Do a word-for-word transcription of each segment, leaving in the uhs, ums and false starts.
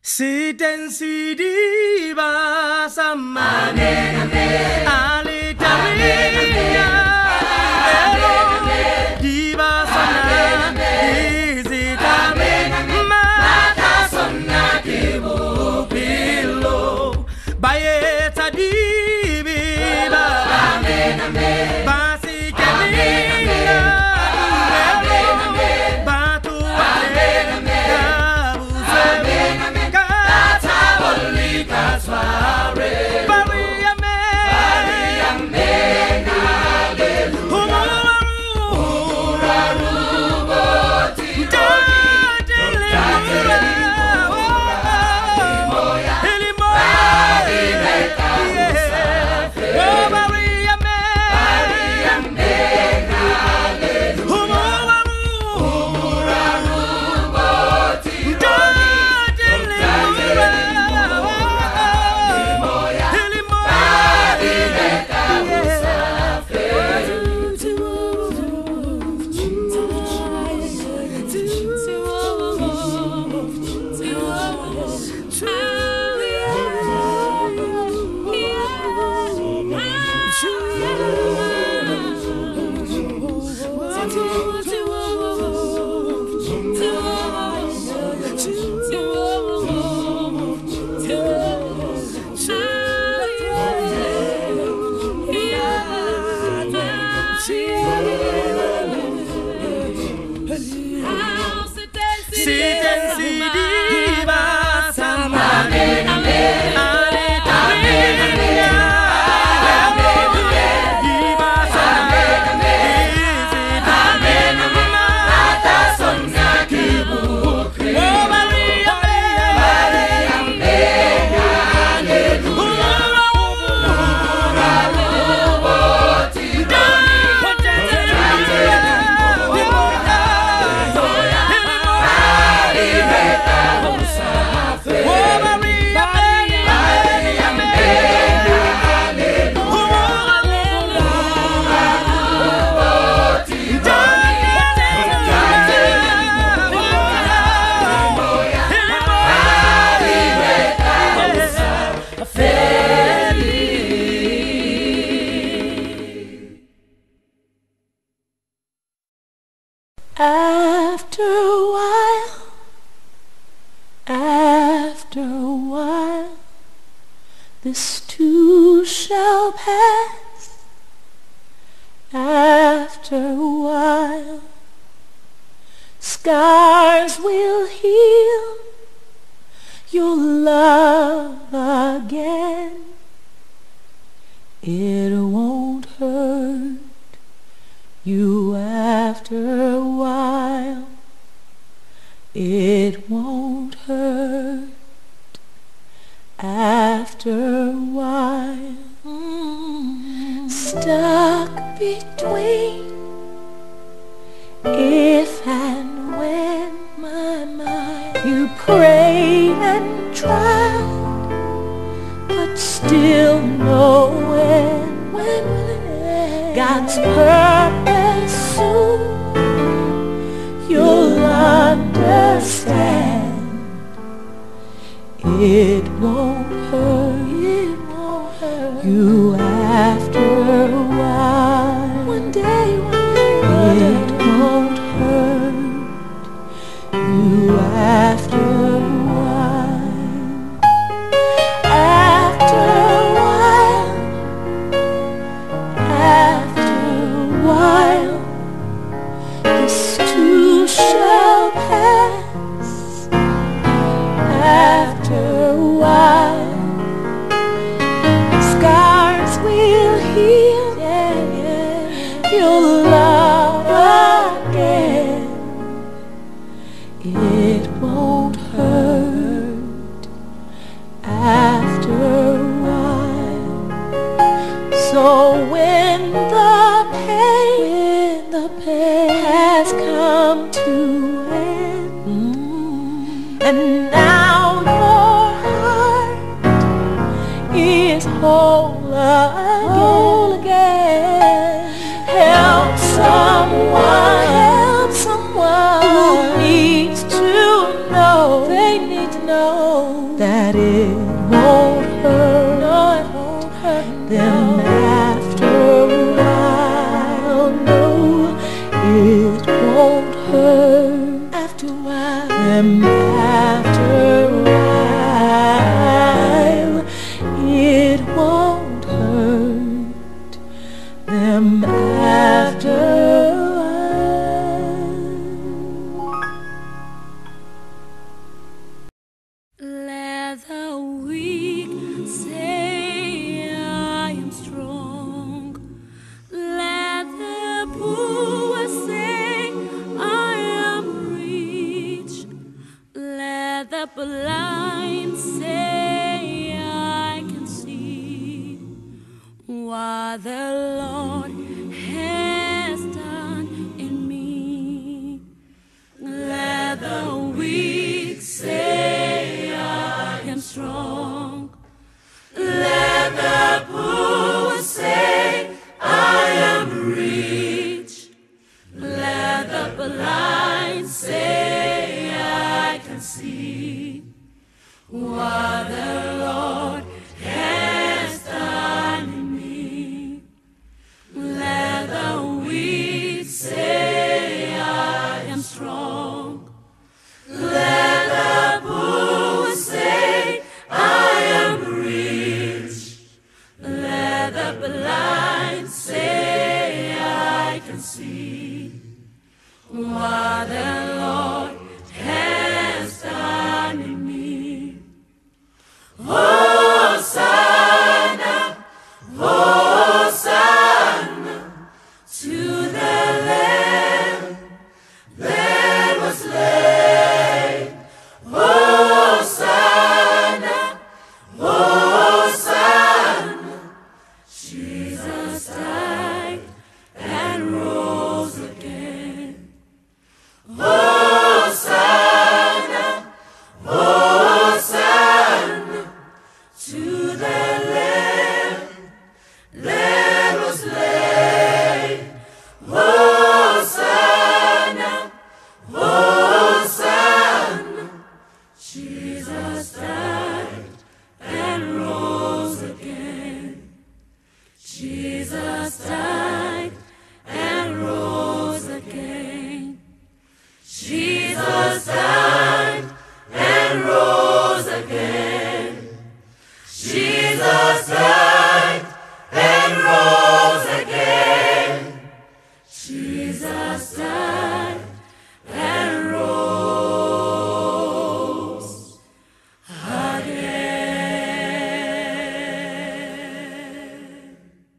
Satan sidi basama Amen, amen. Ali Daria Di basana Izitame Mata sonna kibu pilo Bayeta di biba Amen, amen. Basi kelinga Batu Satan sidi basama Amen, amen. Ali Daria Di basana Izitame Mata sonna kibu Oh Maria Maria After a while, after a while, this too shall pass. After a while, scars will heal your love again. It won't hurt you after a while. It won't hurt after a while. Mm. Stuck between if and when, my mind, you prayed and tried, but still know when, when will it end? God's purpose soon you'll understand. It won't hurt, it won't hurt you after a while. One day, one day, it won't hurt you after a while. After a while, after a while, this too shall pass. After a while, scars will heal, yeah, yeah. You'll love again. It won't hurt after a while. So when the pain, when the pain has come to end, mm, and now your heart is whole again, whole again. Help someone, help someone who needs to know, they need to know. know that it won't hurt. No, it won't hurt them after a while. No, it won't hurt after a while. Them after a while, it won't hurt them after a while. Let the weak say I am strong. Let the poor say I am rich. Let the blind say I can see what the Lord has done in me. Let the weak say I am strong. Let the poor say I am rich. Let the blind say I can see what the Lord has done in me. Let the weak say I am strong. Let the poor say I am rich. Let the blind say I can see what the Lord has done in me. Hosanna, Hosanna to the Lamb that was slain. Hosanna, Hosanna, Jesus died and rose again. Hosanna, Hosanna to the Lamb that was slain. Hosanna, Hosanna, Jesus died and rose again. Jesus died and rose again. Jesus died and rose again. Jesus died and rose again. Jesus died and rose again.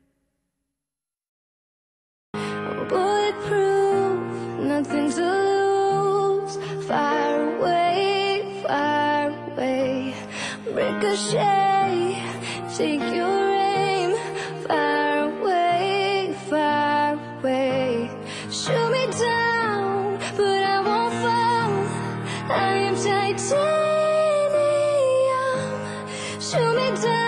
Bulletproof, nothing to lose. Fire away, fire away. Ricochet, take your aim. Fire away, fire away. Shoot me down, but I won't fall. I am titanium. Shoot me down.